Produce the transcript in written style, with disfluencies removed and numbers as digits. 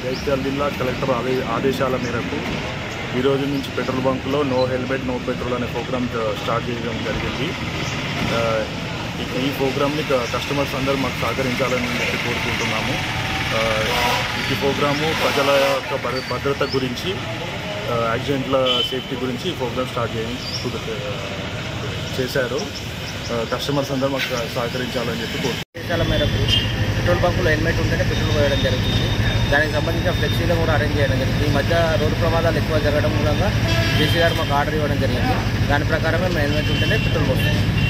జగిత్యాల జిల్లా కలెక్టర్ ఆదేశాల మేరకు ఈ రోజు నుంచి పెట్రోల్ బంకులో నో హెల్మెట్ నో పెట్రోల్ అనే ప్రోగ్రామ్ స్టార్ట్ చేయడం జరిగింది. ఈ ప్రోగ్రామ్ని కస్టమర్స్ అందరూ మాకు సహకరించాలని కోరుకుంటున్నాము. ఈ ప్రోగ్రాము ప్రజల యొక్క భద్రత గురించి, యాక్సిడెంట్ల సేఫ్టీ గురించి ఈ ప్రోగ్రామ్ స్టార్ట్ చేశారు. కస్టమర్స్ అందరూ మాకు సహకరించాలని ఆదేశాల మేరకు పెట్రోల్ బంకులో హెల్మెట్ ఉంటేనే పెట్రోల్ పోయడం జరుగుతుంది. దానికి సంబంధించిన ఫ్లెక్సీలు కూడా అరేంజ్ చేయడం జరిగింది. ఈ మధ్య రోడ్డు ప్రమాదాలు ఎక్కువ జరగడం మూలంగా జేసీ గారు మాకు ఆర్డర్ ఇవ్వడం జరిగింది. దాని ప్రకారమే మేము హెల్మెట్ ఉంటేనే పెట్రోల్ పోస్తాం.